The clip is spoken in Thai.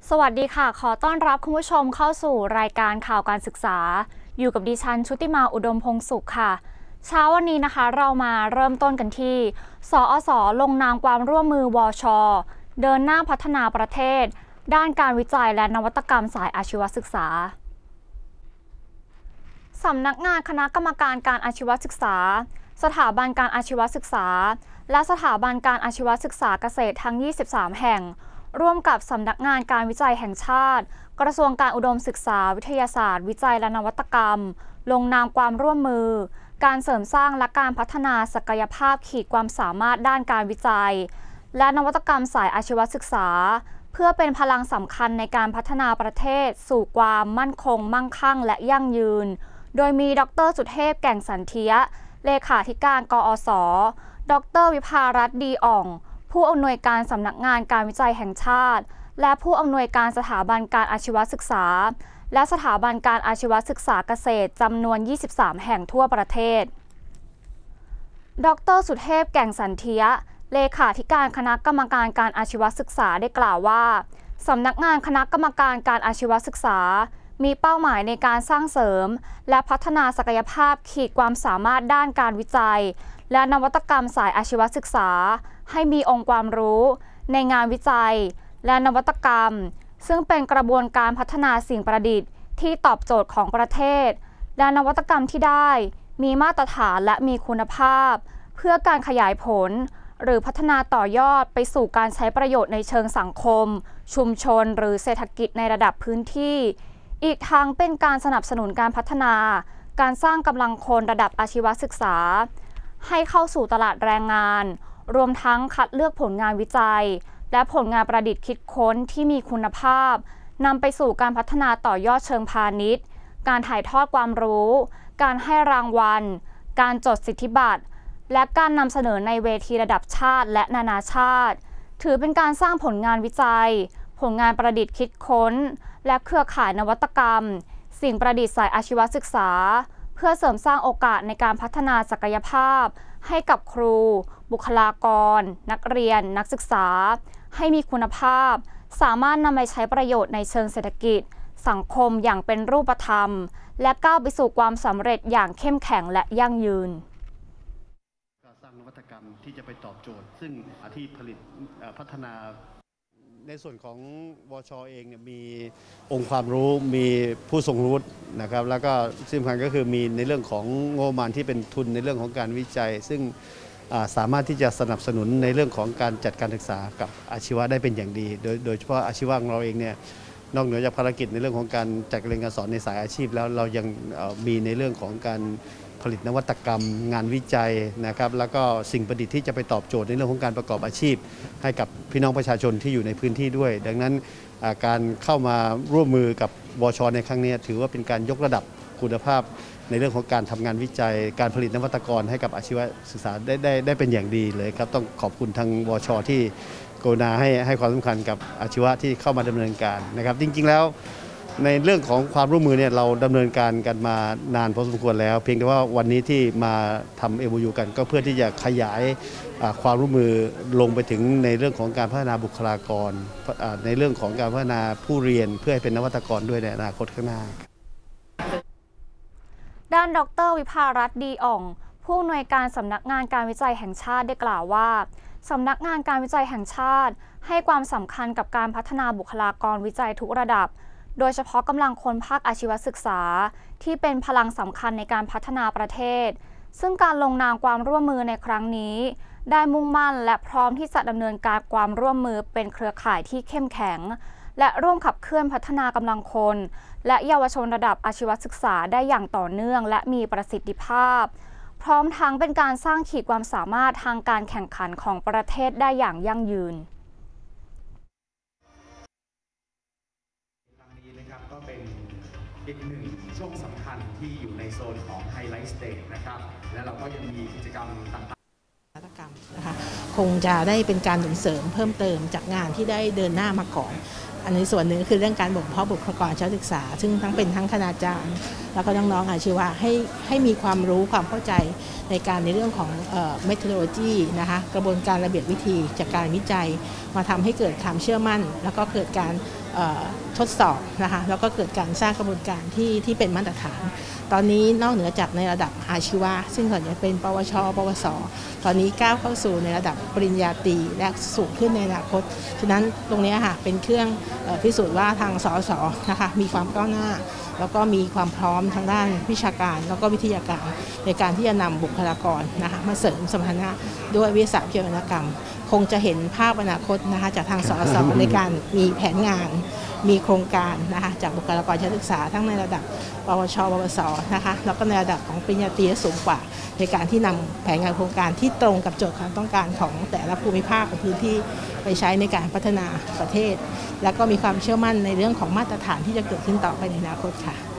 สวัสดีค่ะขอต้อนรับคุณผู้ชมเข้าสู่รายการข่าวการศึกษาอยู่กับดิฉันชุติมาอุดมพงษ์สุขค่ะเช้าวันนี้นะคะเรามาเริ่มต้นกันที่สอสลงนามความร่วมมือวช.เดินหน้าพัฒนาประเทศด้านการวิจัยและนวัตกรรมสายอาชีวศึกษาสำนักงานคณะกรรมการการอาชีวศึกษาสถาบันการอาชีวศึกษาและสถาบันการอาชีวศึกษาเกษตรทั้ง23แห่งร่วมกับสำนักงานการวิจัยแห่งชาติกระทรวงการอุดมศึกษาวิทยาศาสตร์วิจัยและนวัตกรรมลงนามความร่วมมือการเสริมสร้างและการพัฒนาศักยภาพขีดความสามารถด้านการวิจัยและนวัตกรรมสายอาชีวศึกษาเพื่อเป็นพลังสำคัญในการพัฒนาประเทศสู่ความมั่นคงมั่งคั่งและยั่งยืนโดยมีดร.สุเทพแก่งสันเทียเลขาธิการกอส.ดร.วิภารัตน์ดีอ่องผู้อำนวยการสำนักงานการวิจัยแห่งชาติและผู้อำนวยการสถาบันการอาชีวศึกษาและสถาบันการอาชีวศึกษาเกษตรจำนวน23แห่งทั่วประเทศดร.สุเทพแก่งสันเทียเลขาธิการคณะกรรมการการอาชีวศึกษาได้กล่าวว่าสำนักงานคณะกรรมการการอาชีวศึกษามีเป้าหมายในการสร้างเสริมและพัฒนาศักยภาพขีดความสามารถด้านการวิจัยและนวัตกรรมสายอาชีวศึกษาให้มีองค์ความรู้ในงานวิจัยและนวัตกรรมซึ่งเป็นกระบวนการพัฒนาสิ่งประดิษฐ์ที่ตอบโจทย์ของประเทศและนวัตกรรมที่ได้มีมาตรฐานและมีคุณภาพเพื่อการขยายผลหรือพัฒนาต่อยอดไปสู่การใช้ประโยชน์ในเชิงสังคมชุมชนหรือเศรษฐกิจในระดับพื้นที่อีกทั้งเป็นการสนับสนุนการพัฒนาการสร้างกำลังคนระดับอาชีวศึกษาให้เข้าสู่ตลาดแรงงานรวมทั้งคัดเลือกผลงานวิจัยและผลงานประดิษฐ์คิดค้นที่มีคุณภาพนำไปสู่การพัฒนาต่อยอดเชิงพาณิชย์การถ่ายทอดความรู้การให้รางวัลการจดสิทธิบัตรและการนำเสนอในเวทีระดับชาติและนานาชาติถือเป็นการสร้างผลงานวิจัยผลงานประดิษฐ์คิดค้นและเครือข่ายนวัตกรรมสิ่งประดิษฐ์สายอาชีวศึกษาเพื่อเสริมสร้างโอกาสในการพัฒนาศักยภาพให้กับครูบุคลากรนักเรียนนักศึกษาให้มีคุณภาพสามารถนำไปใช้ประโยชน์ในเชิงเศรษฐกิจสังคมอย่างเป็นรูปธรรมและก้าวไปสู่ความสำเร็จอย่างเข้มแข็งและยั่งยืนการสร้างนวัตกรรมที่จะไปตอบโจทย์ซึ่งที่ผลิตพัฒนาในส่วนของวช.เองเนี่ยมีองค์ความรู้มีผู้ทรงรู้นะครับแล้วก็สำคัญก็คือมีในเรื่องของงบประมาณที่เป็นทุนในเรื่องของการวิจัยซึ่งสามารถที่จะสนับสนุนในเรื่องของการจัดการศึกษากับอาชีวะได้เป็นอย่างดีโดยเฉพาะอาชีวะของเราเองเนี่ยนอกเหนือจากภารกิจในเรื่องของการจัดการเรียนการสอนในสายอาชีพแล้วเรายังมีในเรื่องของการผลิตนวัตกรรมงานวิจัยนะครับแล้วก็สิ่งประดิษฐ์ที่จะไปตอบโจทย์ในเรื่องของการประกอบอาชีพให้กับพี่น้องประชาชนที่อยู่ในพื้นที่ด้วยดังนั้นการเข้ามาร่วมมือกับวช.ในครั้งนี้ถือว่าเป็นการยกระดับคุณภาพในเรื่องของการทำงานวิจัยการผลิตนวัตกรให้กับอาชีวศึกษาได้เป็นอย่างดีเลยครับต้องขอบคุณทางวช.ที่กรุณาให้ความสำคัญกับอาชีวะที่เข้ามาดำเนินการนะครับจริงๆแล้วในเรื่องของความร่วมมือเนี่ยเราดำเนินการกันมานานพอสมควรแล้วเพียงแต่ว่าวันนี้ที่มาทำ MOU กันก็เพื่อที่จะขยายความร่วมมือลงไปถึงในเรื่องของการพัฒนาบุคลากรในเรื่องของการพัฒนาผู้เรียนเพื่อให้เป็นนวัตกรด้วยในอนาคตข้างหน้าด้านดร.วิภารัตน์ดีอ่องผู้อำนวยการสำนักงานการวิจัยแห่งชาติได้กล่าวว่าสำนักงานการวิจัยแห่งชาติให้ความสำคัญกับการพัฒนาบุคลากรวิจัยทุกระดับโดยเฉพาะกำลังคนภาคอาชีวศึกษาที่เป็นพลังสำคัญในการพัฒนาประเทศซึ่งการลงนามความร่วมมือในครั้งนี้ได้มุ่งมั่นและพร้อมที่จะดำเนินการความร่วมมือเป็นเครือข่ายที่เข้มแข็งและร่วมขับเคลื่อนพัฒนากำลังคนและเยาวชนระดับอาชีวศึกษาได้อย่างต่อเนื่องและมีประสิทธิภาพพร้อมทั้งเป็นการสร้างขีดความสามารถทางการแข่งขันของประเทศได้อย่างยั่งยืนก็เป็นอีกหนึ่งช่วงสำคัญที่อยู่ในโซนของไฮไลท์สเตจนะครับและเราก็ยังมีกิจกรรมต่างๆนวัตกรรมนะคะคงจะได้เป็นการหนุนเสริมเพิ่มเติมจากงานที่ได้เดินหน้ามาก่อนอันนี้ส่วนหนึ่งคือเรื่องการบ่มเพาะบุคลากรอาชีวศึกษาซึ่งทั้งคณาจารย์แล้วก็น้องๆอาชีวะให้มีความรู้ความเข้าใจในการในเรื่องของmethodology นะคะกระบวนการระเบียบวิธีจากการวิจัยมาทำให้เกิดความเชื่อมั่นแล้วก็เกิดการทดสอบนะคะแล้วก็เกิดการสร้างกระบวนการที่เป็นมาตรฐานตอนนี้นอกเหนือจากในระดับอาชีวะซึ่งก่อนจะเป็นปวชปวสตอนนี้ก้าวเข้าสู่ในระดับปริญญาตรีและสูงขึ้นในอนาคตฉะนั้นตรงนี้ค่ะเป็นเครื่องพิสูจน์ว่าทางสสนะคะมีความก้าวหน้าแล้วก็มีความพร้อมทางด้านวิชาการแล้วก็วิทยาการในการที่จะนำบุคลากรนะคะมาเสริมสมรรถนะด้วยวิทยาศาสตร์วิทยาการคงจะเห็นภาพอนาคตนะคะจากทางสสในการมีแผนงานมีโครงการนะคะจากบุคลากรชั้นศึกษาทั้งในระดับปวชปวสนะคะแล้วก็ในระดับของปริญญาตรีและสูงกว่าในการที่นำแผนงานโครงการที่ตรงกับโจทย์ความต้องการของแต่ละภูมิภาคของพื้นที่ไปใช้ในการพัฒนาประเทศแล้วก็มีความเชื่อมั่นในเรื่องของมาตรฐานที่จะเกิดขึ้นต่อไปในอนาคตค่ะ